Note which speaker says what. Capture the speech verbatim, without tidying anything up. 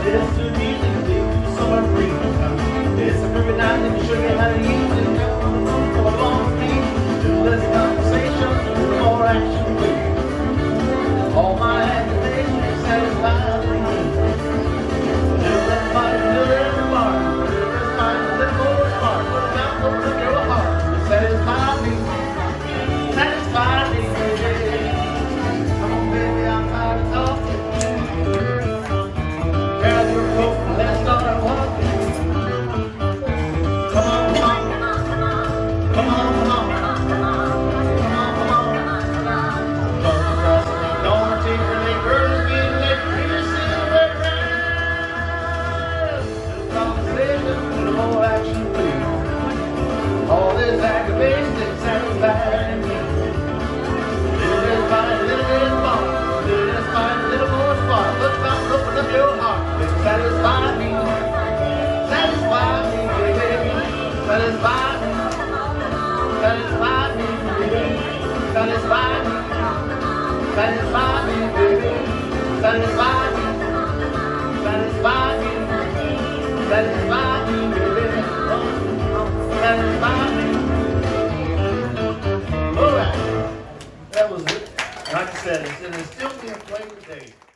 Speaker 1: It's too easy to do, so I breathe. It's a perfect night and you show me how to use it. For a long thing, do less conversation, more action, please. All my activations satisfy me. Do that body, do that bar, do this mind, a little more smart. Put it down, open up your heart. Satisfy me, satisfy me, baby. Come on, baby, I'm tired of talking. Grab your coat, let's start walking. Come on, come on, come on, come on, come on, come on, come on. Don't trust me, don't take really girls getting late. Really see the way around. Just conversation, a little more action, please. All this aggravation is satisfying me. Little bit fine, little bit fun. Little bit fine, little more spark. Look up, open up your heart. It satisfies me. Satisfy me, baby. Satisfy me. Satisfy me, baby. Satisfy me. Satisfy me, baby. Satisfy me. Satisfy me. Satisfy me, baby. Satisfy me. All right. That was it. Like I said, it's, it'll still be a play today.